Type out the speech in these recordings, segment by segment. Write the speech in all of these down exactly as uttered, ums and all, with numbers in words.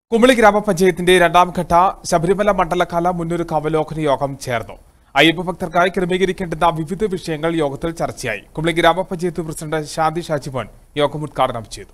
കുമളി ഗ്രാമപഞ്ചായത്തിന്റെ രണ്ടാം ഘട്ട ശബരിമല മണ്ഡലകാല മുന്നൊരുക്ക അവലോകന യോഗം ചേർന്നു. അയ്യപ്പ ഭക്തർക്കായി ക്രമീകരിക്കേണ്ടുന്ന വിവിധ വിഷയങ്ങൾ യോഗത്തിൽ ചർച്ചയായി. കുമളി ഗ്രാമപഞ്ചായത്ത് പ്രസിഡന്റ് ശാന്തി ഷാജിമോൻ യോഗം ഉദ്ഘാടനം ചെയ്തു.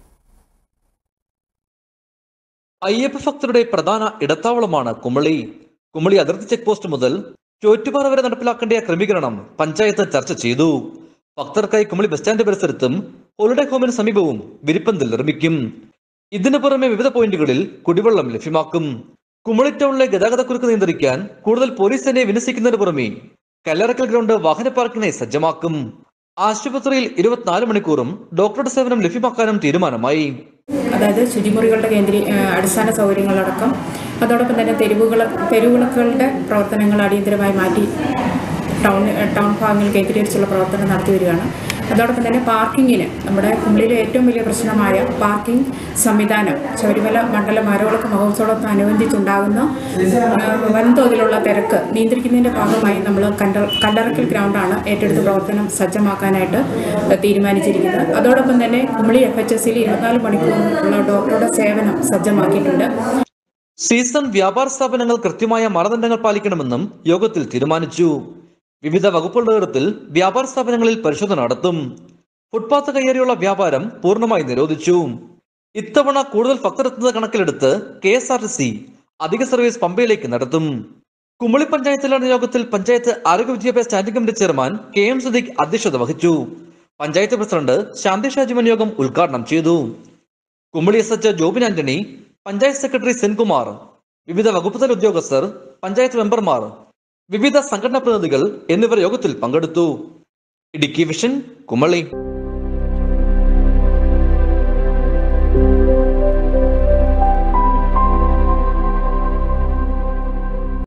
അയ്യപ്പ ഭക്തരുടെ പ്രധാന ഇടത്താവളമാണ് കുമളി. കുമളി അതിർത്തി ചെക്ക് പോസ്റ്റ് മുതൽ ചോറ്റുപാറ വരെ നടപ്പിലാക്കേണ്ട ക്രമീകരണം പഞ്ചായത്ത് ചർച്ച ചെയ്തു. ഭക്തർക്കായി കുമളി ബസ് സ്റ്റാൻഡ് പരിസരത്തും ഹോളിഡേ ഹോമിന് സമീപവും വിരിപ്പന്തൽ നിർമ്മിക്കും. ഇതിനു പുറമെ വിവിധ പോയിന്റുകളിൽ കുടിവെള്ളം ലഭ്യമാക്കും. കുമളി ടൗണിലെ ഗതാഗതക്കുരുക്ക് നിയന്ത്രിക്കാൻ കൂടുതൽ പോലീസ് സേനയെ വിന്യസിക്കുന്നതിന് പുറമെ കല്ലറക്കൽ ഗ്രൗണ്ട് വാഹന പാർക്കിനായി സജ്ജമാക്കും. ആശുപത്രിയിൽ ഇരുപത്തിനാല് മണിക്കൂറും ഡോക്ടറുടെ സേവനം ലഭ്യമാക്കാനും തീരുമാനമായി. അതായത് ശുചിമുറികളുടെ കേന്ദ്രീ അടിസ്ഥാന സൗകര്യങ്ങളടക്കം അതോടൊപ്പം തന്നെ തെരുവുകൾ തെരുവുകളുടെ പ്രവർത്തനങ്ങൾ അടിയന്തരമായി മാറ്റി ടൗൺ ടൗൺ ഭാഗങ്ങൾ കേന്ദ്രീകരിച്ചുള്ള പ്രവർത്തനം നടത്തി വരികയാണ്. അതോടൊപ്പം തന്നെ പാർക്കിങ്ങിന് നമ്മുടെ കുമളിയിലെ ഏറ്റവും വലിയ പ്രശ്നമായ പാർക്കിംഗ് സംവിധാനം ശബരിമല മണ്ഡല മകരവിളക്ക് മഹോത്സവത്തോടനുബന്ധിച്ചുണ്ടാകുന്ന വൻതോതിലുള്ള തിരക്ക് നിയന്ത്രിക്കുന്നതിൻ്റെ ഭാഗമായി നമ്മൾ കണ്ട കല്ലറക്കൽ ഗ്രൗണ്ടാണ് ഏറ്റെടുത്ത് പ്രവർത്തനം സജ്ജമാക്കാനായിട്ട് തീരുമാനിച്ചിരിക്കുന്നത്. അതോടൊപ്പം തന്നെ കുമളി എഫ് എച്ച് എസിൽ ഇരുപത്തിനാല് മണിക്കൂറുള്ള ഡോക്ടറുടെ സേവനം സജ്ജമാക്കിയിട്ടുണ്ട്. സീസൺ വ്യാപാര സ്ഥാപനങ്ങൾ കൃത്യമായ മാനദണ്ഡങ്ങൾ പാലിക്കണമെന്നും യോഗത്തിൽ തീരുമാനിച്ചു. വിവിധ വകുപ്പുകളുടെ നേതൃത്വത്തിൽ വ്യാപാര സ്ഥാപനങ്ങളിൽ പരിശോധന നടത്തും. ഫുട്പാത്ത് കയ്യേറിയുള്ള വ്യാപാരം പൂർണ്ണമായി നിരോധിച്ചു. ഇത്തവണ കൂടുതൽ ഭക്തരെത്തുന്നത് കണക്കിലെടുത്ത് K S R T C അധിക സർവീസ് പമ്പയിലേക്ക് നടത്തും. കുമളി പഞ്ചായത്തിൽ നടന്ന യോഗത്തിൽ പഞ്ചായത്ത് ആരോഗ്യ വിദ്യാഭ്യാസ standing committee chairman K M Sadiq അധ്യക്ഷത വഹിച്ചു. പഞ്ചായത്ത് പ്രസിഡന്റ് ശാന്തി ഷാജിമോൻ യോഗം ഉദ്ഘാടനം ചെയ്തു. Kumily S H Jobin Antony, panchayat secretary Senkumar, വിവിധ വകുപ്പ് തല ഉദ്യോഗസ്ഥർ, പഞ്ചായത്ത് മെമ്പർമാർ, വിവിധ സംഘടനാ പ്രതിനിധികൾ എന്നിവർ യോഗത്തിൽ പങ്കെടുത്തു. ഇടുക്കി വിഷൻ, കുമളി.